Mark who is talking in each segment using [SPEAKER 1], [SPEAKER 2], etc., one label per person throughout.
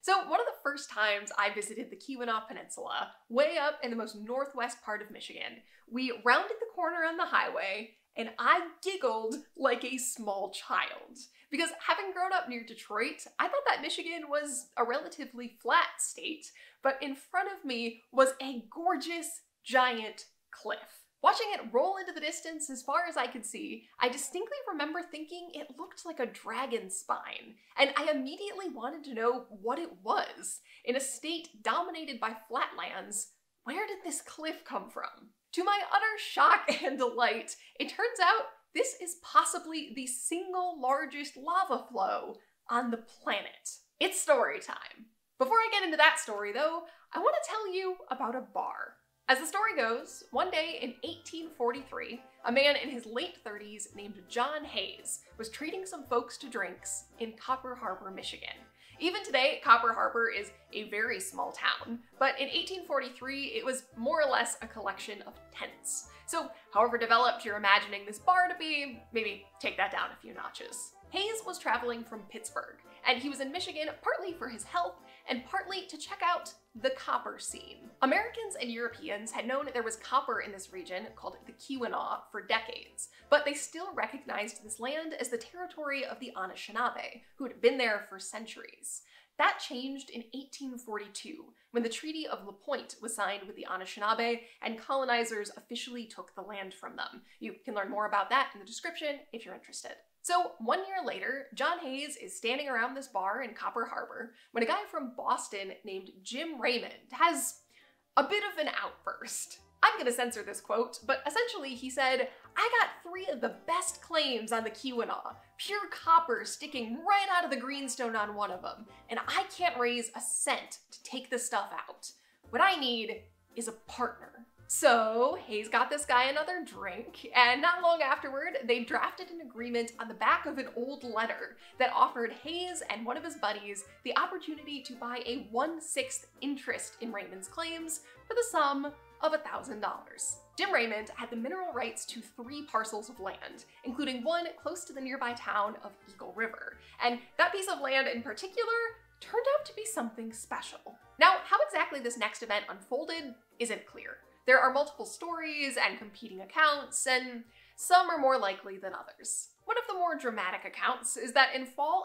[SPEAKER 1] So one of the first times I visited the Keweenaw Peninsula, way up in the most northwest part of Michigan, we rounded the corner on the highway and I giggled like a small child. Because having grown up near Detroit, I thought that Michigan was a relatively flat state, but in front of me was a gorgeous, giant cliff. Watching it roll into the distance as far as I could see, I distinctly remember thinking it looked like a dragon's spine, and I immediately wanted to know what it was. In a state dominated by flatlands, where did this cliff come from? To my utter shock and delight, it turns out this is possibly the single largest lava flow on the planet. It's story time. Before I get into that story though, I want to tell you about a bar. As the story goes, one day in 1843, a man in his late 30s named John Hayes was treating some folks to drinks in Copper Harbor, Michigan. Even today, Copper Harbor is a very small town, but in 1843, it was more or less a collection of tents. So however developed you're imagining this bar to be, maybe take that down a few notches. Hayes was traveling from Pittsburgh, and he was in Michigan partly for his health and partly to check out the copper scene. Americans and Europeans had known there was copper in this region called the Keweenaw for decades, but they still recognized this land as the territory of the Anishinaabe, who had been there for centuries. That changed in 1842, when the Treaty of La Pointe was signed with the Anishinaabe and colonizers officially took the land from them. You can learn more about that in the description if you're interested. So 1 year later, John Hayes is standing around this bar in Copper Harbor when a guy from Boston named Jim Raymond has a bit of an outburst. I'm gonna censor this quote, but essentially he said, "I got 3 of the best claims on the Keweenaw, pure copper sticking right out of the greenstone on one of them, and I can't raise a cent to take this stuff out. What I need is a partner." So Hayes got this guy another drink, and not long afterward, they drafted an agreement on the back of an old letter that offered Hayes and one of his buddies the opportunity to buy a 1/6 interest in Raymond's claims for the sum of $1,000. Jim Raymond had the mineral rights to 3 parcels of land, including one close to the nearby town of Eagle River, and that piece of land in particular turned out to be something special. Now, how exactly this next event unfolded isn't clear. There are multiple stories and competing accounts, and some are more likely than others. One of the more dramatic accounts is that in fall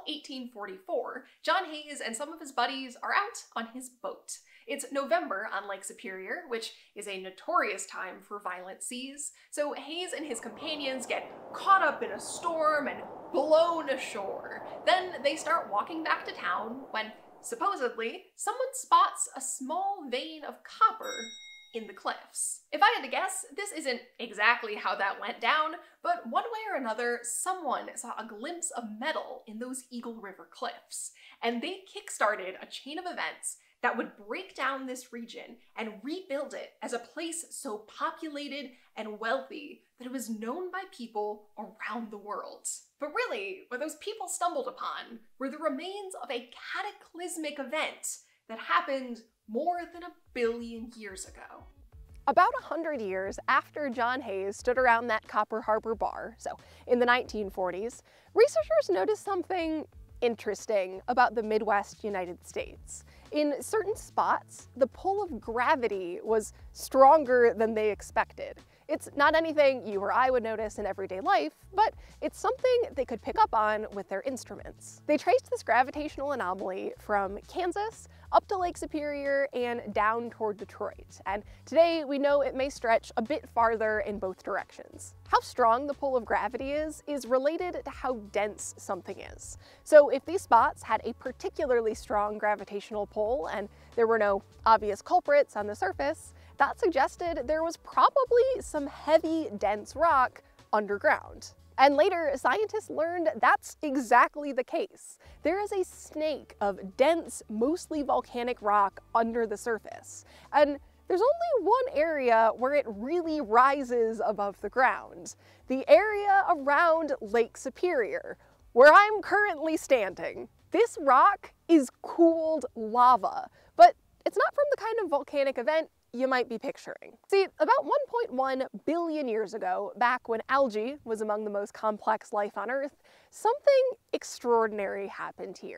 [SPEAKER 1] 1844, John Hayes and some of his buddies are out on his boat. It's November on Lake Superior, which is a notorious time for violent seas, so Hayes and his companions get caught up in a storm and blown ashore. Then they start walking back to town when, supposedly, someone spots a small vein of copper in the cliffs. If I had to guess, this isn't exactly how that went down, but one way or another, someone saw a glimpse of metal in those Eagle River cliffs, and they kickstarted a chain of events that would break down this region and rebuild it as a place so populated and wealthy that it was known by people around the world. But really, what those people stumbled upon were the remains of a cataclysmic event that happened more than 1 billion years ago.
[SPEAKER 2] About 100 years after John Hayes stood around that Copper Harbor bar, so in the 1940s, researchers noticed something interesting about the Midwest United States. In certain spots, the pull of gravity was stronger than they expected. It's not anything you or I would notice in everyday life, but it's something they could pick up on with their instruments. They traced this gravitational anomaly from Kansas up to Lake Superior and down toward Detroit. And today we know it may stretch a bit farther in both directions. How strong the pull of gravity is related to how dense something is. So if these spots had a particularly strong gravitational pull and there were no obvious culprits on the surface, that suggested there was probably some heavy, dense rock underground. And later, scientists learned that's exactly the case. There is a snake of dense, mostly volcanic rock under the surface. And there's only one area where it really rises above the ground. The area around Lake Superior, where I'm currently standing. This rock is cooled lava, but it's not from the kind of volcanic event you might be picturing. See, about 1.1 billion years ago, back when algae was among the most complex life on Earth, something extraordinary happened here.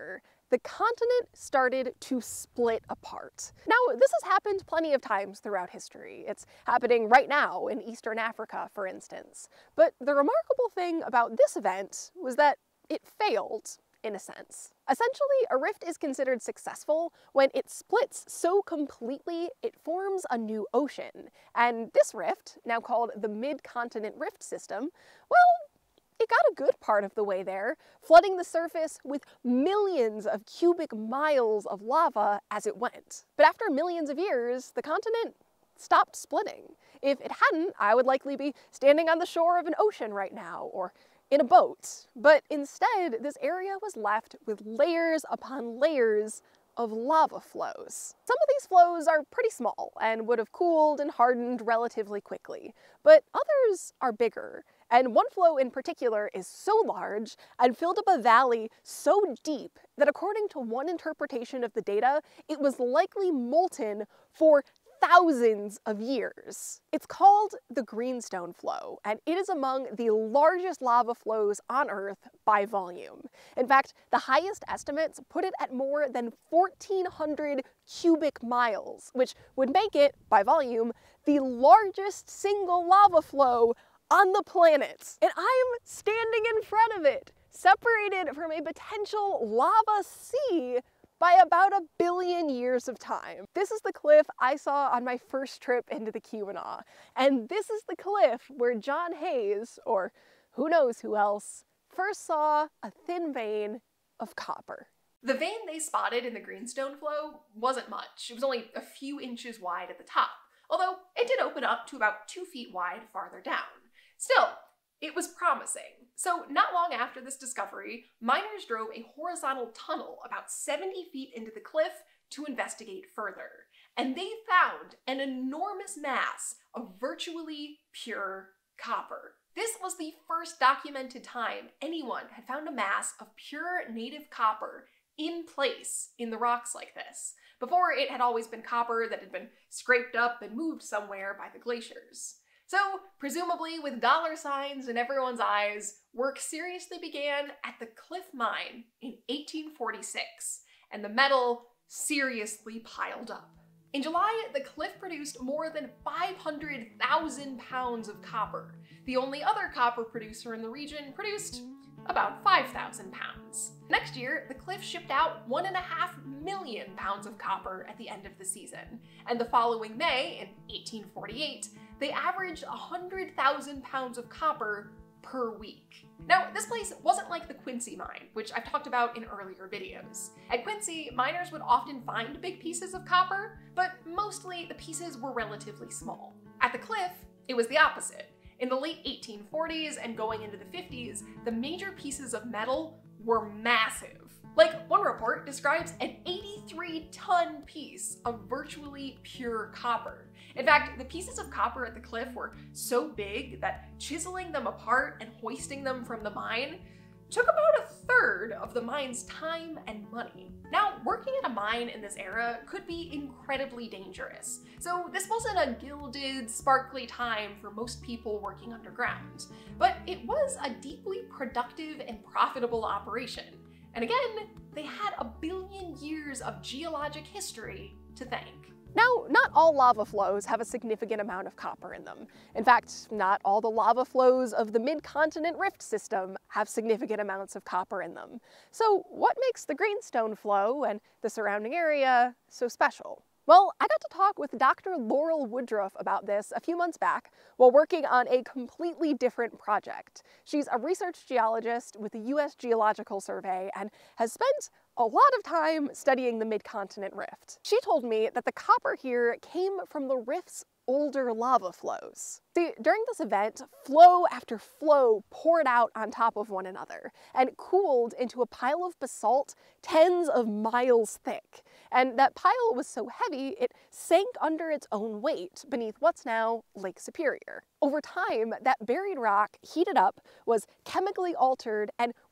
[SPEAKER 2] the continent started to split apart. Now, this has happened plenty of times throughout history. It's happening right now in Eastern Africa, for instance. But the remarkable thing about this event was that it failed, in a sense. Essentially, a rift is considered successful when it splits so completely it forms a new ocean. And this rift, now called the Mid-Continent Rift System, well, it got a good part of the way there, flooding the surface with millions of cubic miles of lava as it went. But after millions of years, the continent stopped splitting. If it hadn't, I would likely be standing on the shore of an ocean right now, or in a boat. But instead, this area was left with layers upon layers of lava flows. Some of these flows are pretty small and would have cooled and hardened relatively quickly, but others are bigger. And one flow in particular is so large and filled up a valley so deep that according to one interpretation of the data, it was likely molten for thousands of years. It's called the Greenstone Flow, and it is among the largest lava flows on Earth by volume. In fact, the highest estimates put it at more than 1,400 cubic miles, which would make it, by volume, the largest single lava flow on the planet. And I'm standing in front of it, separated from a potential lava sea by about 1 billion years of time. This is the cliff I saw on my first trip into the Keweenaw, and this is the cliff where John Hayes, or who knows who else, first saw a thin vein of copper.
[SPEAKER 1] The vein they spotted in the Greenstone Flow wasn't much. It was only a few inches wide at the top, although it did open up to about 2 feet wide farther down. Still, it was promising. So not long after this discovery, miners drove a horizontal tunnel about 70 feet into the cliff to investigate further. And they found an enormous mass of virtually pure copper. This was the first documented time anyone had found a mass of pure native copper in place in the rocks like this. Before, it had always been copper that had been scraped up and moved somewhere by the glaciers. So, presumably with dollar signs in everyone's eyes, work seriously began at the Cliff Mine in 1846, and the metal seriously piled up. In July, the cliff produced more than 500,000 pounds of copper. The only other copper producer in the region produced about 5,000 pounds. Next year, the cliff shipped out 1.5 million pounds of copper at the end of the season, and the following May, in 1848, they averaged 100,000 pounds of copper per week. Now, this place wasn't like the Quincy mine, which I've talked about in earlier videos. At Quincy, miners would often find big pieces of copper, but mostly the pieces were relatively small. At the cliff, it was the opposite. In the late 1840s and going into the 50s, the major pieces of metal were massive. Like, one report describes an 83-ton piece of virtually pure copper. In fact, the pieces of copper at the cliff were so big that chiseling them apart and hoisting them from the mine took about 1/3 of the mine's time and money. Now, working at a mine in this era could be incredibly dangerous, so this wasn't a gilded, sparkly time for most people working underground. But it was a deeply productive and profitable operation. And again, they had 1 billion years of geologic history to thank.
[SPEAKER 2] Now, not all lava flows have a significant amount of copper in them. In fact, not all the lava flows of the Mid-Continent Rift System have significant amounts of copper in them. So what makes the Greenstone Flow and the surrounding area so special? Well, I got to talk with Dr. Laurel Woodruff about this a few months back while working on a completely different project. She's a research geologist with the US Geological Survey and has spent a lot of time studying the Mid-Continent Rift. She told me that the copper here came from the rift's older lava flows. See, during this event, flow after flow poured out on top of one another and cooled into a pile of basalt tens of miles thick. And that pile was so heavy, it sank under its own weight beneath what's now Lake Superior. Over time, that buried rock heated up, was chemically altered, and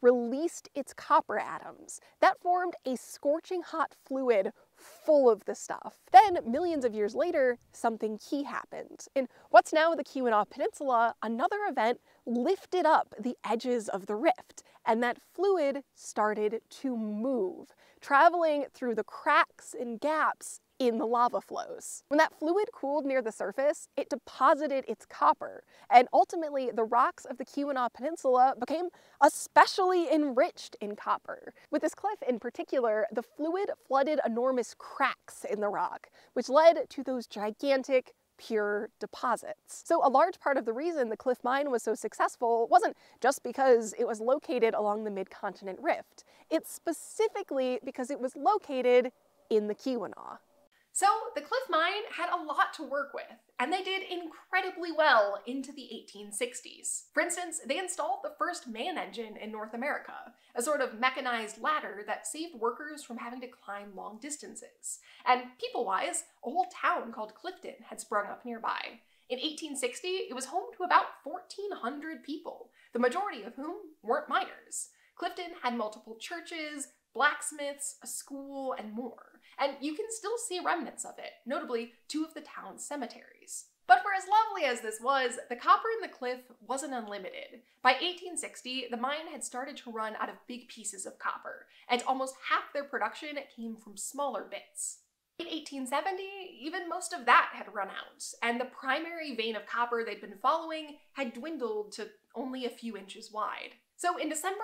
[SPEAKER 2] released its copper atoms. That formed a scorching hot fluid full of the stuff. Then, millions of years later, something key happened. In what's now the Keweenaw Peninsula, another event lifted up the edges of the rift, and that fluid started to move, traveling through the cracks and gaps in the lava flows. When that fluid cooled near the surface, it deposited its copper, and ultimately the rocks of the Keweenaw Peninsula became especially enriched in copper. With this cliff in particular, the fluid flooded enormous cracks in the rock, which led to those gigantic pure deposits. So a large part of the reason the Cliff Mine was so successful wasn't just because it was located along the mid-continent rift. It's specifically because it was located in the Keweenaw.
[SPEAKER 1] So the Cliff Mine had a lot to work with, and they did incredibly well into the 1860s. For instance, they installed the first man engine in North America, a sort of mechanized ladder that saved workers from having to climb long distances. And people-wise, a whole town called Clifton had sprung up nearby. In 1860, it was home to about 1,400 people, the majority of whom weren't miners. Clifton had multiple churches, blacksmiths, a school, and more. And you can still see remnants of it, notably 2 of the town's cemeteries. But for as lovely as this was, the copper in the cliff wasn't unlimited. By 1860, the mine had started to run out of big pieces of copper, and almost half their production came from smaller bits. In 1870, even most of that had run out, and the primary vein of copper they'd been following had dwindled to only a few inches wide. So in December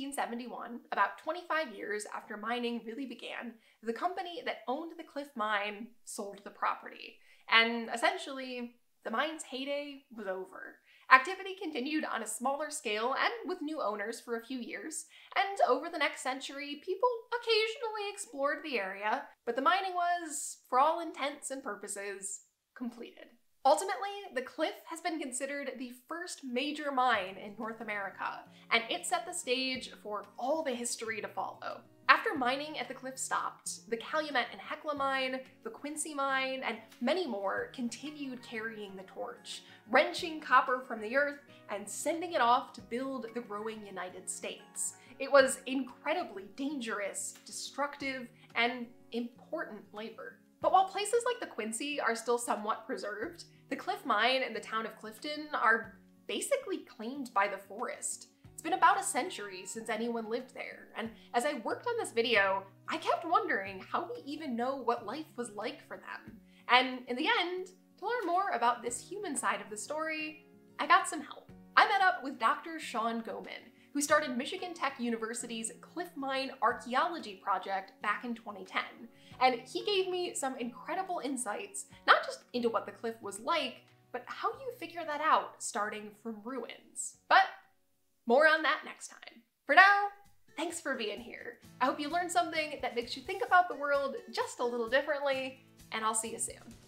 [SPEAKER 1] 1871, about 25 years after mining really began, the company that owned the Cliff Mine sold the property. And essentially, the mine's heyday was over. Activity continued on a smaller scale and with new owners for a few years, and over the next century, people occasionally explored the area, but the mining was, for all intents and purposes, completed. Ultimately, the cliff has been considered the first major mine in North America, and it set the stage for all the history to follow. After mining at the cliff stopped, the Calumet and Hecla mine, the Quincy mine, and many more continued carrying the torch, wrenching copper from the earth and sending it off to build the growing United States. It was incredibly dangerous, destructive, and important labor. But while places like the Quincy are still somewhat preserved, the Cliff Mine and the town of Clifton are basically claimed by the forest. It's been about a century since anyone lived there, and as I worked on this video, I kept wondering how we even know what life was like for them. And in the end, to learn more about this human side of the story, I got some help. I met up with Dr. Sean Gohman, who started Michigan Tech University's Cliff Mine Archaeology project back in 2010. And he gave me some incredible insights, not just into what the cliff was like, but how you figure that out starting from ruins. But more on that next time. For now, thanks for being here. I hope you learned something that makes you think about the world just a little differently, and I'll see you soon.